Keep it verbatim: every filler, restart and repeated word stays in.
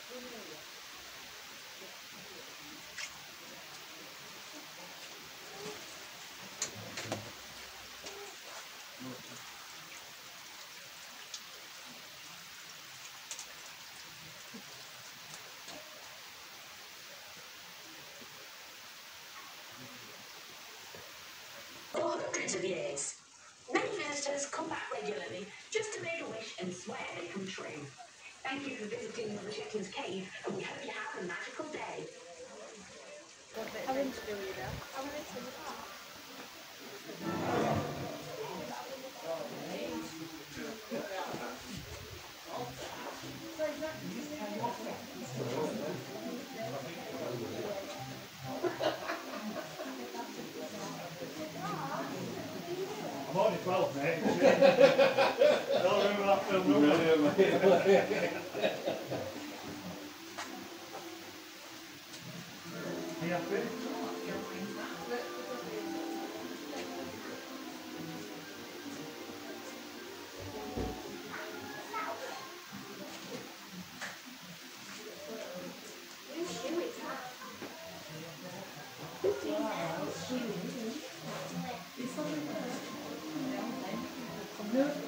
For hundreds of years, many visitors come back regularly just to make a wish and swear they come true. Thank you for visiting Mother Shipton's cave, and we hope you have a magical day. I went to do that. I went to the park. I'm only twelve, mate. Don't remember that film, no, mate. Are you happy? No.